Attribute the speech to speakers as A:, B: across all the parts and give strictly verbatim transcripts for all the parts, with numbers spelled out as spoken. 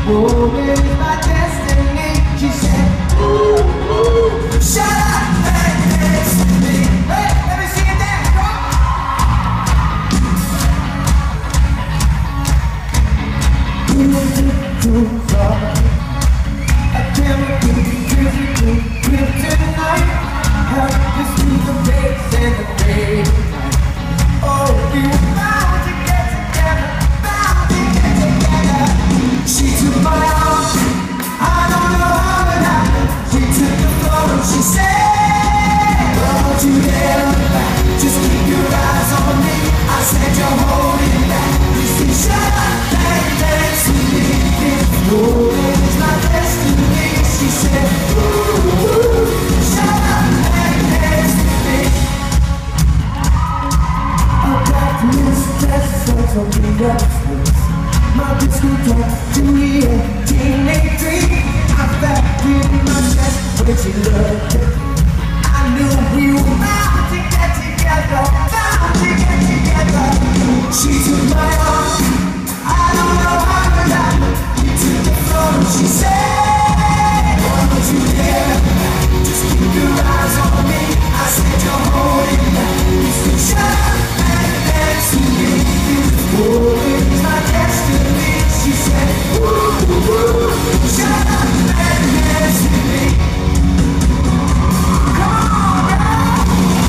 A: woman is my destiny. She said, ooh, ooh, shut up and dance with me. Hey, let me see it dance, go! Too far. I can't be physical here tonight. Help us through the days and the days. Oh, we were bound to get together, bound to get together. She took my arm, I don't know how it happened. She took the floor and she said, don't you dare look back, just keep your eyes on me. I said you're holding back. You said shut up and dance with me. This woman is my destiny. She said, ooh, ooh, shut up and dance with me. I got this test, so don't be upstairs. My biscuit talk to me a teenage dream. I felt it in my chest when she looked at me. I knew we were bound to get together, bound to get together. She took my arm, I don't know how it happened. She took the floor and she said, don't you dare, just keep your eyes on me. I said you're holding back. You said shut up and dance with me. This woman is my destiny. She said, ooh, ooh, shut up and dance with me. Come on, girl.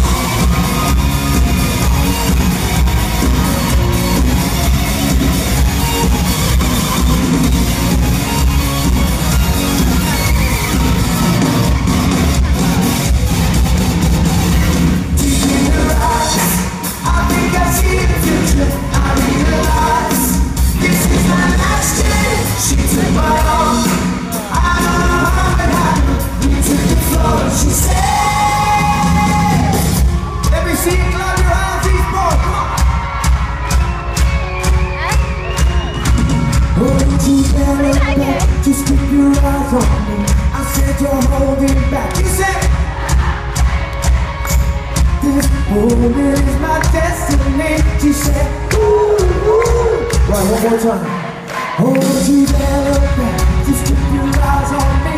A: Deep in her eyes, I think I see the future. I realize this is my last chance. She took my arm, I don't know how it happened. We took the floor and she said, let me see you clap your hands, Eastbourne, come on. Hold you better back, just keep your eyes on me. I said you're holding back. You said, this woman is my destiny. She said, ooh, ooh. Right, one more time. Hold you better back, just keep your eyes on me.